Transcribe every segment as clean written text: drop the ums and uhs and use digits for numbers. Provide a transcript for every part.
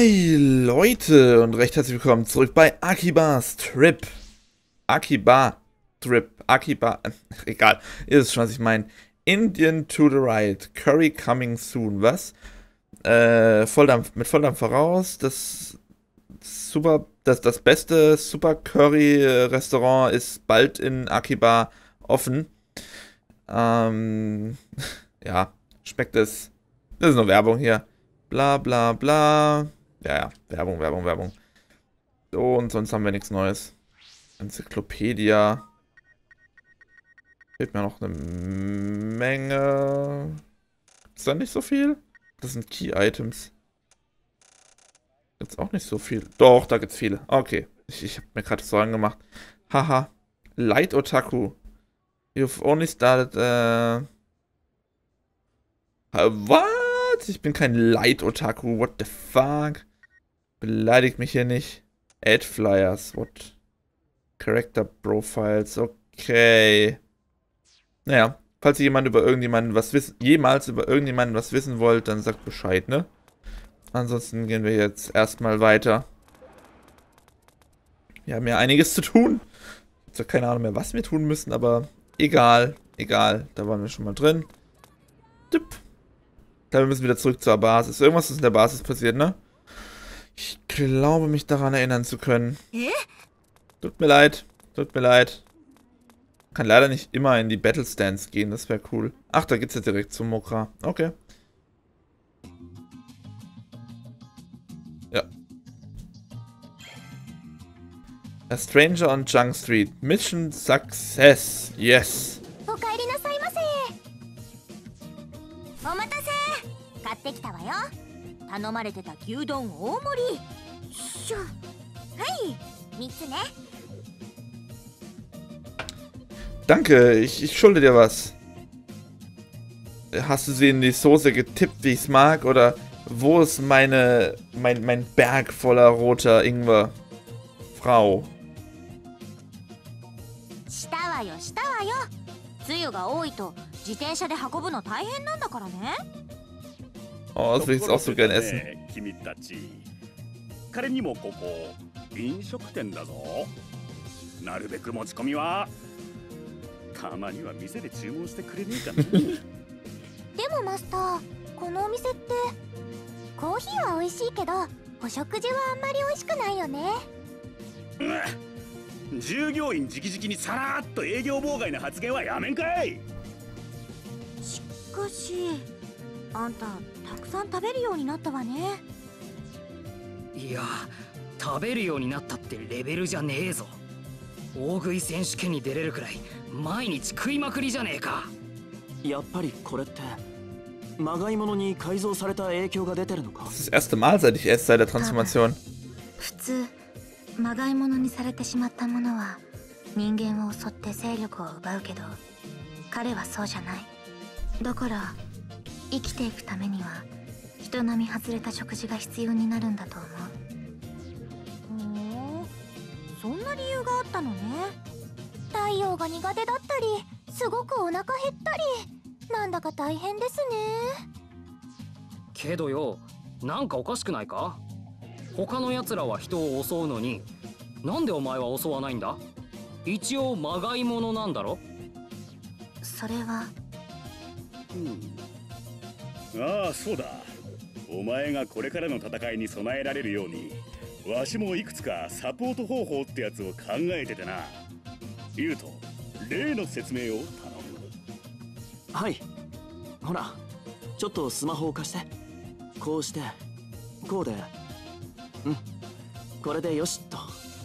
Hi Leute und recht herzlich willkommen zurück bei Akiba's Trip. Akiba, egal, ihr wisst schon, was ich meine. Indian to the right, Curry coming soon, was? Mit Volldampf voraus, das beste Super Curry Restaurant ist bald in Akiba offen. Ähm, ja, schmeckt es. Das ist nur Werbung hier. Bla bla bla. Ja, Werbung. So, und sonst haben wir nichts Neues. Enzyklopädie. Fehlt mir noch eine Menge. Ist da nicht so viel? Das sind Key-Items. Gibt's auch nicht so viel. Doch, da gibt's viele. Okay. Ich habe mir gerade Sorgen gemacht. Haha. Light Otaku. You've only started, What? Ich bin kein Light Otaku. What the fuck? Beleidigt mich hier nicht. Add Flyers. What? Character Profiles. Okay. Naja. Falls ihr jemand über irgendjemanden was jemals über irgendjemanden was wissen wollt, dann sagt Bescheid, ne? Ansonsten gehen wir jetzt erstmal weiter. Wir haben ja einiges zu tun. Ich habe zwar keine Ahnung mehr, was wir tun müssen, aber egal. Da waren wir schon mal drin. Tipp. Dann müssen wir wieder zurück zur Basis. Irgendwas ist in der Basis passiert, ne? Ich glaube, mich daran erinnern zu können. Tut mir leid. Kann leider nicht immer in die Battle Stands gehen, das wäre cool. Ach, da geht's ja direkt zum Mokra. Okay. Ja. A Stranger on Junk Street. Mission Success. Yes. おかえりなさいませ。お待たせ。買ってきたわよ。頼まれてた牛丼大盛り。しょ。はい。3つね。 Danke, ich schulde dir was. Hast du sie in die Soße getippt, wie ich es mag? Oder wo ist mein Berg voller roter Ingwer? Frau. したわよ。つゆが多いと自転車で運ぶの大変なんだからね。 Oh, das will ich jetzt auch so gern essen. 君たち。彼にもここ飲食店だぞ。なるべく持ち込みは。たまには店で注文してくれねえかな。 でもマスター、このお店ってコーヒーは美味しいけどお食事はあんまり美味しくないよね。 従業員直々にさらっと営業妨害の発言はやめんかい。 しかしあんたたくさん食べるようになったわね。 いや、食べるようになったってレベルじゃねえぞ。大食い選手権に出れるくらい毎日食いまくりじゃねえか。 やっぱりこれってまがいものに改造された影響が出てるのか。 Das ist das erste Mal, seit ich esse, seit der Transformation. 普通まがいものにされてしまったものは人間を襲って勢力を奪うけど、彼はそうじゃない。だから生きていくためには人並み外れた食事が必要になるんだと思う。そんな理由があったのね。太陽が苦手だったり、すごくお腹減ったり、なんだか大変ですね。 けどよ、なんかおかしくないか。他の奴らは人を襲うのに、なんでお前は襲わないんだ。一応まがいものなんだろ。 それは、 ああ、そうだ。お前がこれからの戦いに備えられるように、わしもいくつかサポート方法ってやつを考えててな。言うと例の説明を頼む。 はい。ほら、ちょっとスマホを貸して。こうしてこうで、これでよしっと。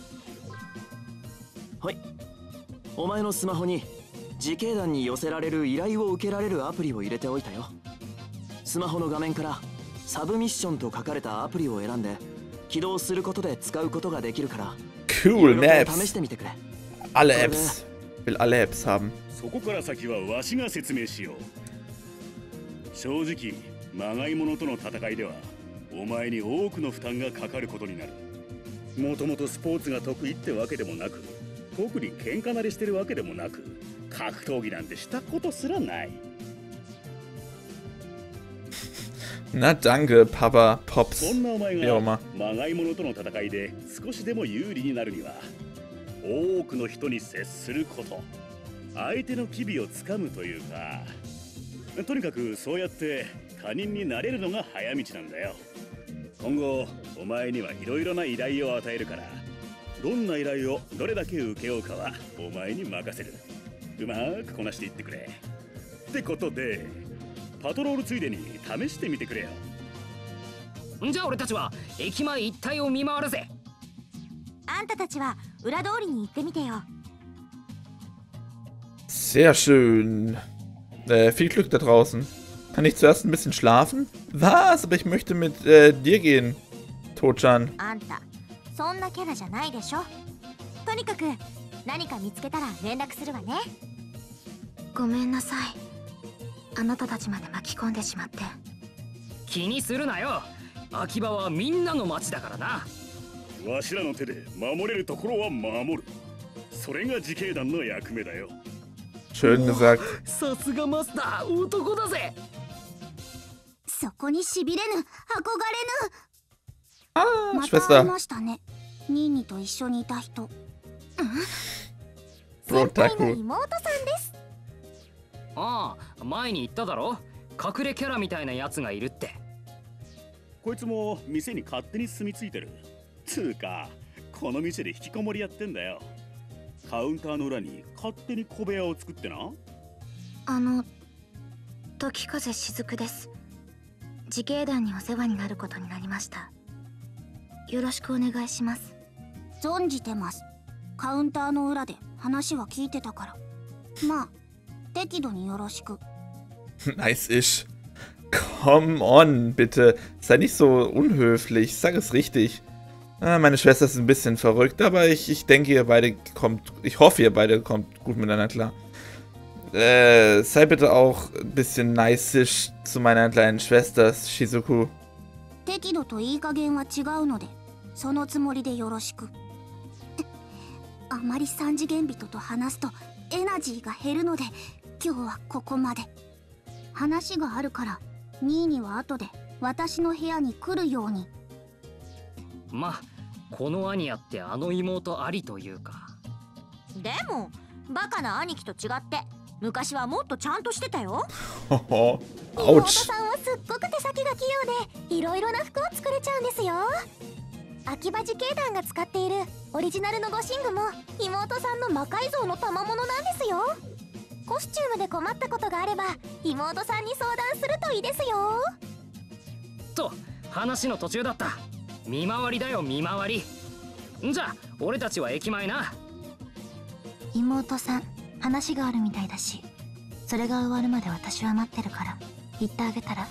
はい。お前のスマホに自警団に寄せられる依頼を受けられるアプリを入れておいたよ。スマホの画面からサブミッションと書かれたアプリを選んで起動することで使うことができるから。 Cool, ne Apps. 試してみてくれ。 Alle Apps. Ich will alle Apps haben. そこから先はわしが説明しよう。正直まがいものとの戦いではお前に多くの負担がかかることになる。もともとスポーツが得意ってわけでもなく、特に喧嘩慣れしてるわけでもなく、格闘技なんてしたことすらない。 Na danke, Papa, Pops. そんなお前 Wie auch が immer. まがいものとの戦いで少しでも有利になるには多くの人に接すること、相手の機微をつかむというか、とにかくそうやって他人になれるのが早道なんだよ。今後お前にはいろいろな依頼を与えるから、どんな依頼をどれだけ受けようかはお前に任せる。うまくこなしていってくれ。ってことでパトロールついでに試してみてくれよ。 じゃあ俺たちは駅前一帯を見回るぜ。 あんたたちは裏通りに行ってみてよ。 Sehr schön. Viel Glück da draußen. Kann ich zuerst ein bisschen schlafen? Was? Aber ich möchte mit dir gehen, Tochan. あんたそんなキャラじゃないでしょ。とにかく何か見つけたら連絡するわね。ごめんなさい、あなたたちまで巻き込んでしまって。 気にするなよ。秋葉はみんなの町だからな。 わしらの手で守れるところは守る。それが自警団の役目だよ。 Schön gesagt. さすがマスター、男だぜ。 そこにしびれぬ、憧れぬ。 Ah, また会い Schwester. ましたね、ニーニと一緒にいた人。 Bro 先輩の Taku. 妹さんです。 ああ、前に言っただろ。隠れキャラみたいなやつがいるって。 こいつも店に勝手に住み着いてる。つうかこの店で引きこもりやってんだよ。カウンターの裏に勝手に小部屋を作ってな。 時風雫です。自警団にお世話になることになりました。よろしくお願いします。存じてます。カウンターの裏で話は聞いてたから。まあ適度によろしく。 Nice ish. Come on, bitte. Sei nicht so unhöflich. Sag es richtig. Meine Schwester ist ein bisschen verrückt, aber ich denke, ihr beide kommt. Ich hoffe, ihr beide kommt gut miteinander klar. Sei bitte auch ein bisschen nice-ish zu meiner kleinen Schwester, Shizuku. 適度といい加減は違うので、そのつもりでよろしく。あまり三次元人と話すとエナジーが減るので、今日はここまで。話があるからニーニは後で私の部屋に来るように。 まあこの兄やってあの妹ありというか。 でもバカな兄貴と違って昔はもっとちゃんとしてたよ。 Ouch. 妹さんはすっごく手先が器用でいろいろな服を作れちゃうんですよ。秋葉自警団が使っているオリジナルの護身具も妹さんの魔改造の賜物なんですよ。コスチュームで困ったことがあれば妹さんに相談するといいですよ。 と話の途中だった。見回りだよ見回り。じゃあ俺たちは駅前な。 妹さん話があるみたいだし、それが終わるまで私は待ってるから言ってあげたら。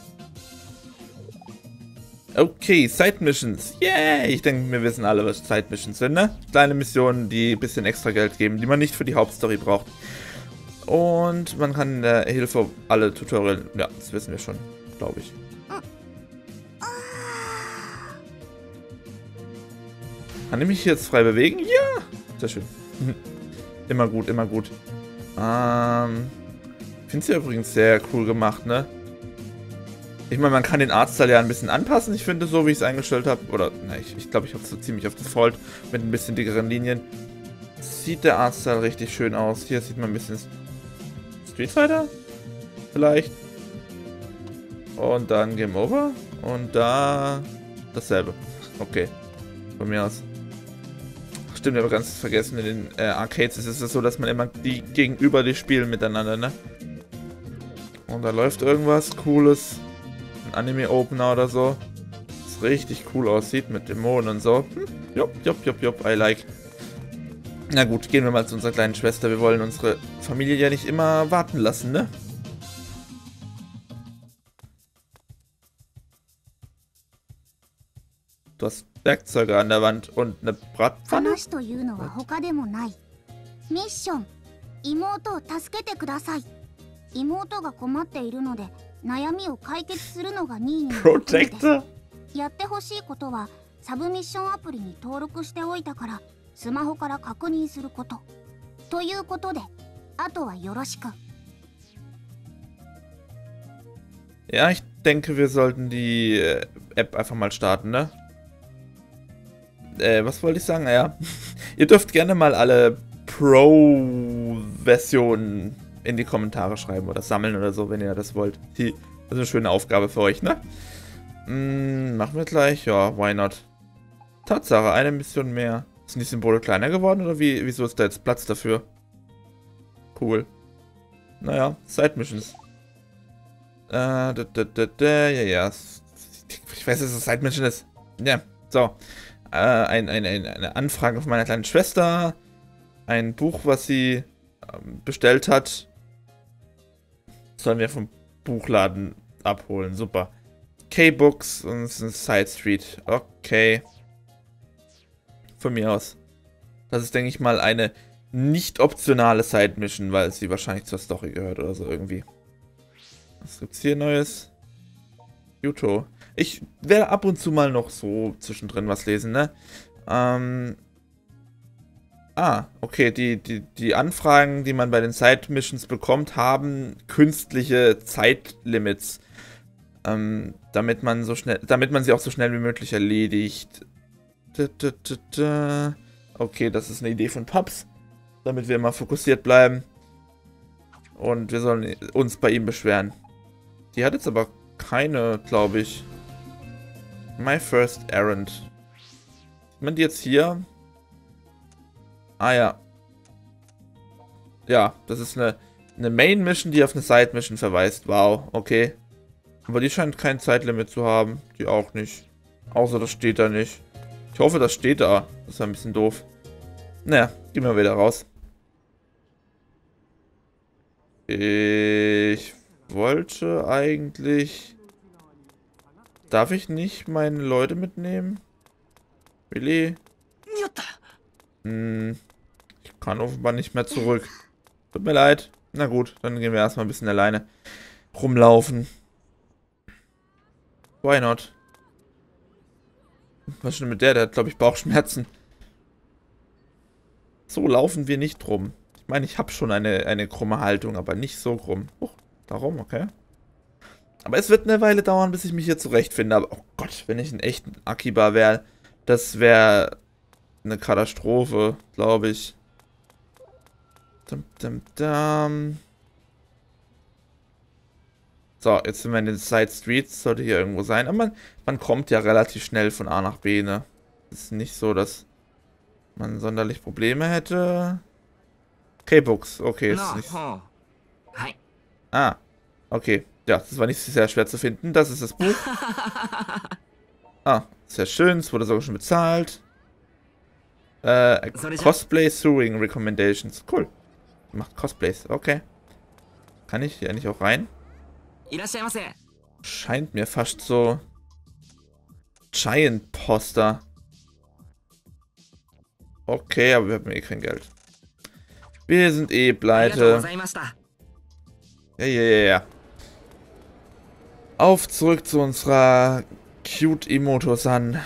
Okay, Side Missions. Yay! Ich denke, wir wissen alle, was Side Missions sind, ne? Kleine Missionen, die ein bisschen extra Geld geben, die man nicht für die Hauptstory braucht. Und man kann in der Hilfe alle Tutorial... Ja, das wissen wir schon, glaube ich. Kann ich mich jetzt frei bewegen? Ja! Sehr schön. Immer gut, immer gut. Ich finde sie übrigens sehr cool gemacht, ne? Ich meine, man kann den Artstyle ja ein bisschen anpassen. Ich finde, so wie ich es eingestellt habe, oder, na, ich glaube, ich habe es so ziemlich auf Default mit ein bisschen dickeren Linien. Sieht der Artstyle richtig schön aus. Hier sieht man ein bisschen Street Fighter, vielleicht. Und dann Game Over. Und da dasselbe. Okay, von mir aus. Stimmt, aber ganz vergessen, in den Arcades ist es so, dass man immer die gegenüber die spielen miteinander, ne? Und da läuft irgendwas Cooles. Ein Anime-Opener oder so. Das richtig cool aussieht mit Dämonen und so. Jupp, I like. Na gut, gehen wir mal zu unserer kleinen Schwester. Wir wollen unsere Familie ja nicht immer warten lassen, ne? Du hast Werkzeuge an der Wand und eine Bratpfanne? 話というのは他でもない。ミッション、妹を助けてください。妹が困っているので悩みを解決するのがニーニーの役目です。やってほしいことはサブミッションアプリに登録しておいたからスマホから確認すること。ということで、あとはよろしく。 Ja, ich denke, wir sollten die App einfach mal starten, ne? Was wollte ich sagen? Ja. Ihr dürft gerne mal alle Pro-Versionen in die Kommentare schreiben oder sammeln oder so, wenn ihr das wollt. Das ist eine schöne Aufgabe für euch, ne? Machen wir gleich. Ja, why not? Tatsache, eine Mission mehr. Sind die Symbole kleiner geworden oder wieso ist da jetzt Platz dafür? Cool. Naja, Side Missions. Ja. Ich weiß, dass es Side Mission ist. Ja, so. Eine Anfrage von meiner kleinen Schwester. Ein Buch, was sie bestellt hat. Sollen wir vom Buchladen abholen. Super. K-Books und Side Street. Okay. Von mir aus. Das ist, denke ich mal, eine nicht optionale Side-Mission, weil sie wahrscheinlich zur Story gehört oder so irgendwie. Was gibt's hier Neues? Yuto. Ich werde ab und zu mal noch so zwischendrin was lesen, ne? Okay, die Anfragen, die man bei den Side-Missions bekommt, haben künstliche Zeitlimits. Damit man sie auch so schnell wie möglich erledigt. Okay, das ist eine Idee von Paps. Damit wir immer fokussiert bleiben. Und wir sollen uns bei ihm beschweren. Die hat jetzt aber keine, glaube ich. My First Errand. Sieht man die jetzt hier? Ah ja. Ja, das ist eine Main Mission, die auf eine Side Mission verweist. Wow, okay. Aber die scheint kein Zeitlimit zu haben. Die auch nicht. Außer das steht da nicht. Ich hoffe, das steht da. Das ist ein bisschen doof. Naja, gehen wir wieder raus. Ich wollte eigentlich... Darf ich nicht meine Leute mitnehmen? Really? Ich kann offenbar nicht mehr zurück. Tut mir leid. Na gut, dann gehen wir erstmal ein bisschen alleine rumlaufen. Why not? Was ist denn mit der? Der hat, glaube ich, Bauchschmerzen. So laufen wir nicht rum. Ich meine, ich habe schon eine krumme Haltung, aber nicht so krumm. Darum, okay. Aber es wird eine Weile dauern, bis ich mich hier zurechtfinde. Aber, oh Gott, wenn ich ein echter Akiba wäre, das wäre eine Katastrophe, glaube ich. So, jetzt sind wir in den Side Streets. Sollte hier irgendwo sein. Aber man kommt ja relativ schnell von A nach B, ne? Es ist nicht so, dass man sonderlich Probleme hätte. K-Books, okay. Ist nicht... Ah, okay. Ja, das war nicht sehr schwer zu finden. Das ist das Buch. Ah, sehr schön. Es wurde sogar schon bezahlt. Cosplay Sewing Recommendations. Cool. Macht Cosplays, okay. Kann ich hier eigentlich auch rein? Scheint mir fast so. Giant Poster. Okay, aber wir haben eh kein Geld. Wir sind eh pleite. Ja. Auf zurück zu unserer Cute Emoto-San.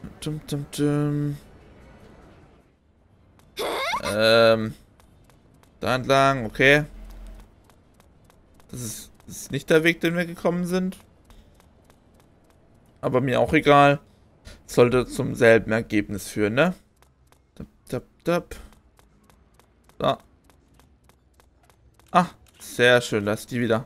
Da entlang, okay. Das ist nicht der Weg, den wir gekommen sind. Aber mir auch egal. Sollte zum selben Ergebnis führen, ne? So. Ah, sehr schön, da ist die wieder.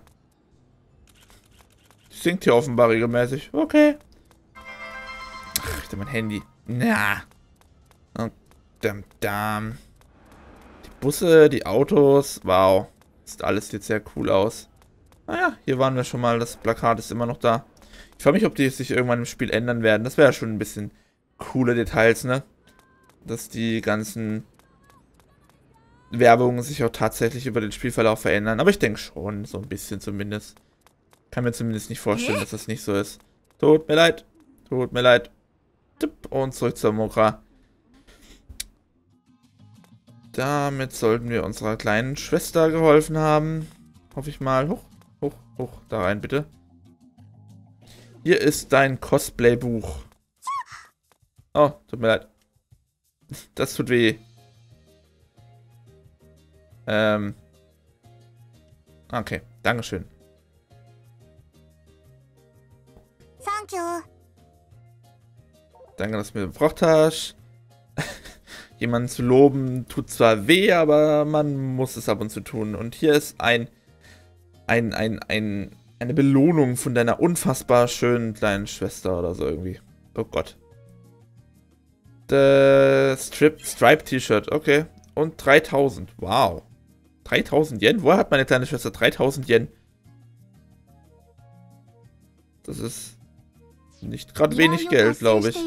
Die singt hier offenbar regelmäßig. Okay. Ach, ich hab mein Handy. Na. Oh, damn. Die Busse, die Autos. Wow. Sieht alles jetzt sehr cool aus. Naja, hier waren wir schon mal. Das Plakat ist immer noch da. Ich frage mich, ob die sich irgendwann im Spiel ändern werden. Das wäre schon ein bisschen coole Details, ne? Dass die ganzen Werbungen sich auch tatsächlich über den Spielverlauf verändern. Aber ich denke schon, so ein bisschen zumindest. Kann mir zumindest nicht vorstellen, dass das nicht so ist. Tut mir leid. Und zurück zur Mokra. Damit sollten wir unserer kleinen Schwester geholfen haben. Hoffe ich mal. Hoch. Da rein, bitte. Hier ist dein Cosplay-Buch. Oh, tut mir leid. Das tut weh. Okay, dankeschön. Thank you. Danke, dass du mir gebracht hast. Jemanden zu loben tut zwar weh, aber man muss es ab und zu tun. Und hier ist eine Belohnung von deiner unfassbar schönen kleinen Schwester oder so irgendwie. Oh Gott. Stripe-T-Shirt, okay. Und 3000, wow. 3000 Yen? Woher hat meine kleine Schwester 3000 Yen? Das ist nicht gerade wenig Geld, glaube ich.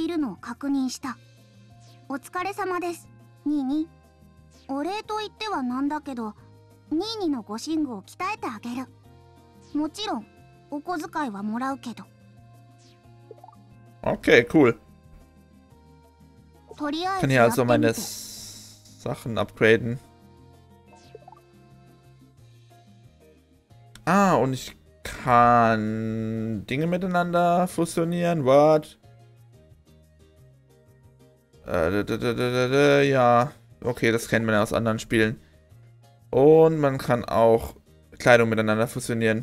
お疲れ様です、ニーニ。お礼と言ってはなんだけど、ニーニの護身具を鍛えてあげる。もちろん、お小遣いはもらうけど。 Okay, cool. とりあえ Kann ず hier やって also み meine て。 Sachen upgraden. Ah, und ich kann Dinge miteinander fusionieren. What? Ja, okay, das kennt man ja aus anderen Spielen. Und man kann auch Kleidung miteinander fusionieren.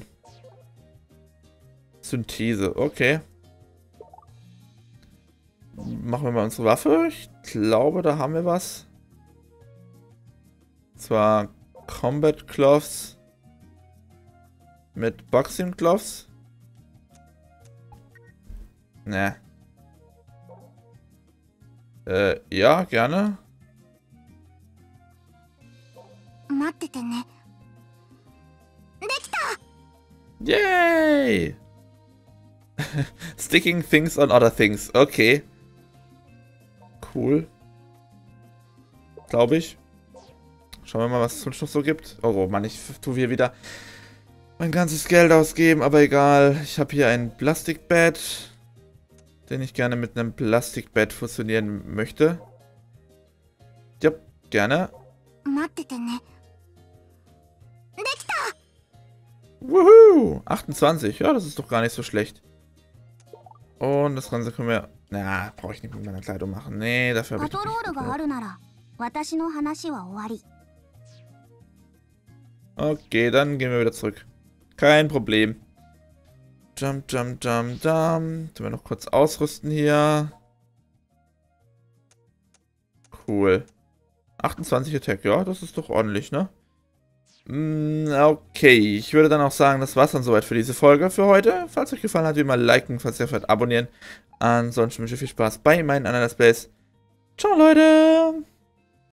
Synthese, okay. Machen wir mal unsere Waffe. Ich glaube, da haben wir was. Und zwar Combat Gloves mit Boxing Gloves. Ne. Ja, gerne. 待っててね。できた。 Yay! Sticking things on other things. Okay. Cool. Glaube ich. Schauen wir mal, was es sonst noch so gibt. Oh Mann, ich tue hier wieder mein ganzes Geld ausgeben, aber egal. Ich habe hier ein Plastikbett, den ich gerne mit einem Plastikbett fusionieren möchte. Ja, gerne. 待っててね。できた。 Woohoo! 28. Ja, das ist doch gar nicht so schlecht. Und das Ganze können wir... Na, brauche ich nicht mit meiner Kleidung machen. Nee, dafür habe パ ich トロールがあ nicht. るなら、私の話は終わり。 Okay, dann gehen wir wieder zurück. Kein Problem. Jump, jump, jump, jump. Tun wir noch kurz ausrüsten hier. Cool. 28 Attack, ja, das ist doch ordentlich, ne? Okay, ich würde dann auch sagen, das war's dann soweit für diese Folge für heute. Falls euch gefallen hat, wie immer liken, falls ihr wollt, abonnieren. Ansonsten wünsche ich viel Spaß bei meinen anderen Let's Plays. Ciao, Leute!